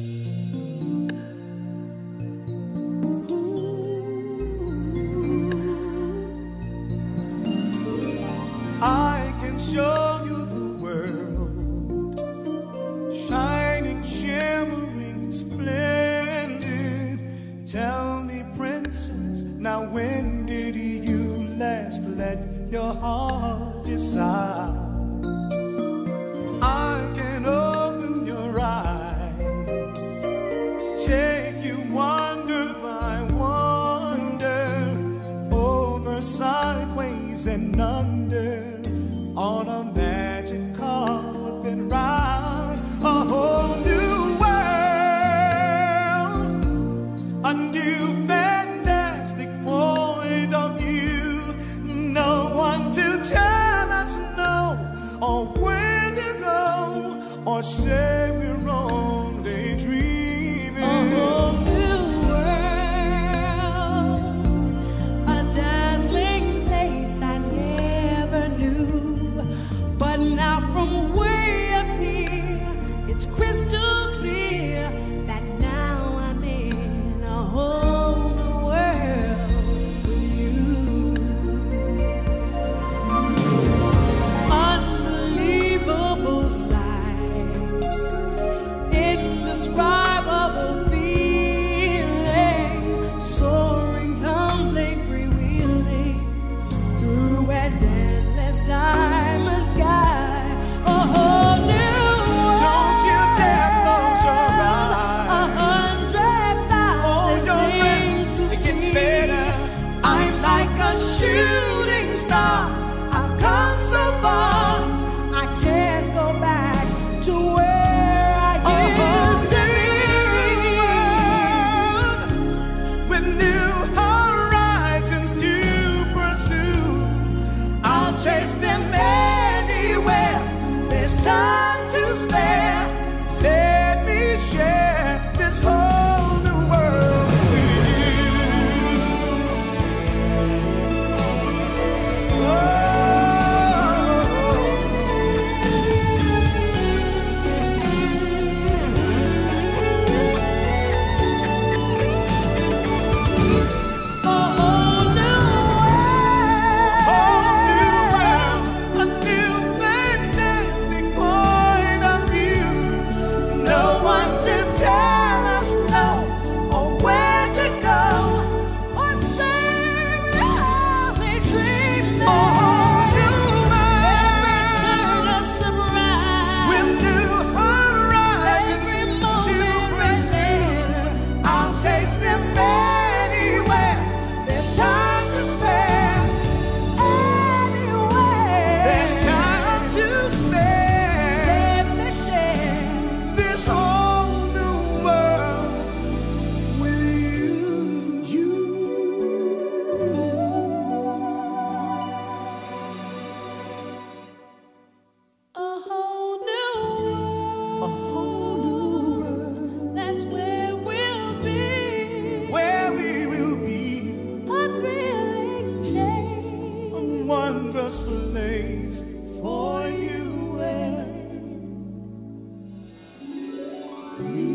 I can show you the world, shining, shimmering, splendid. Tell me, princess, now when did you last let your heart decide? I can open your eyes, take you wonder by wonder, over, sideways, and under, on a magic carpet ride, a whole new world, a new fantastic point of view. No one to tell us no, or where to go, or say we're only dreaming. A whole new world, a dazzling place I never knew. But now from way up here, it's crystal clear that now I'm in a whole new world with you. Unbelievable sights, indescribable feeling, soaring, tumbling, freewheeling through a endless diamond sky. A whole new world. Don't you dare close your eyes. 100,000 things to see. It gets better. I'm like a shooting star. I've come so far. I can't go back to where I used to be. With new horizons to pursue, I'll chase them anywhere. There's time to spare. Let me share this whole new world with you. A whole new world, a new fantastic point of view. No one to tell us no, or where to go, or say we're only dreaming. A whole new world, every turn a surprise, with new horizons to pursue. I'll chase them anywhere. There's time to spare. Anywhere. There's time to spare. Let me share this whole new world with you. A whole new world. A whole new world. That's where we'll be. Where we will be. A thrilling change. A wondrous place for you and me.